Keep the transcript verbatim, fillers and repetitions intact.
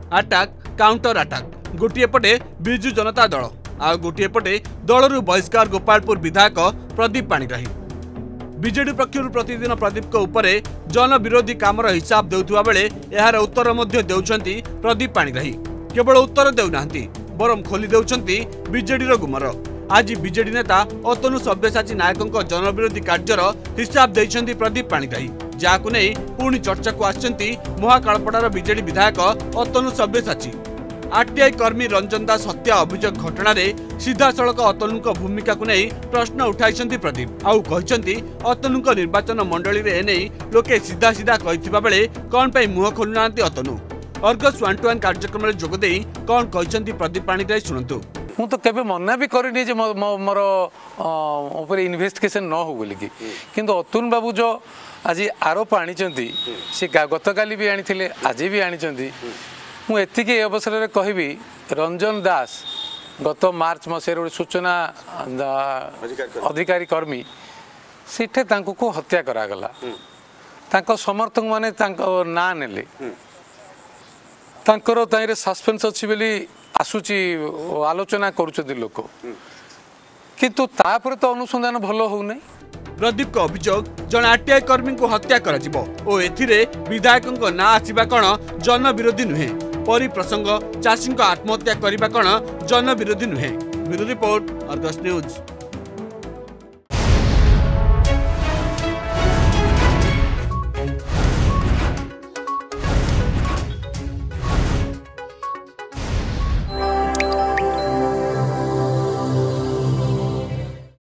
Attack counter attack गोटे पटे बिजु जनता दल आ गोटे पटे दलरू बहिष्कार गोपालपुर विधायक प्रदीप पाणिग्राही। बीजेडी पक्षर प्रतिदिन प्रदीप उपरे जन विरोधी कामर हिसाब देउथुवा बेले एहार उत्तर मध्य देउछंती प्रदीप पाणिग्राही। केवल उत्तर देउनांती बरम खोली देउछंती बीजेडी गुमर। आज बीजेडी नेता अतनु सब्यसाची नायकों जनविरोधी कार्यर हिसाब देइछंती प्रदीप पाणिग्राही, जाकु नै पुणी चर्चा को आछंती महाकालपड़ार बीजेडी विधायक अतनु सब्यसाची। आरटीआई कर्मी रंजन दास हत्या अभियोग घटना रे सीधा सड़क अतनु भूमिका को नहीं प्रश्न उठाई प्रदीप। आउ कहते अतनु निर्वाचन मंडली रे एने लोके सीधा सीधा कहिथिबा बेले कौन पे मुह खोलु नांती अतनु। अर्गस वन टू वन कार्यक्रम में जोगदे कौन कहते प्रदीप पाणिग्राही शुणु। मु तो केबे मना भी करनी जे मोर ऊपर इन्वेस्टिगेशन न हो बोलिकी, किंतु अतुल बाबू जो आज आरोप आनी सी गतकाली भी आनी आज भी आनी मुझे अवसर में कहबी रंजन दास गत मार्च मसीह गोटे सूचना अधिकारी कर्मी सेठे को हत्या करागला। समर्थक माने ना नेले सस्पेंस अच्छी बोली आसूची आलोचना करुछथि लोक, किंतु तापर तो अनुसंधान भल हो नहीं। प्रदीप का अभियोग जन आरटीआई कर्मी को हत्या करा जिवो ओ एथिरे विधायकों ना आसीबा कण जन विरोधी नुहे। परी प्रसंग चाषी आत्महत्या करने कौन जन विरोधी नुहे। Bureau report Argus news.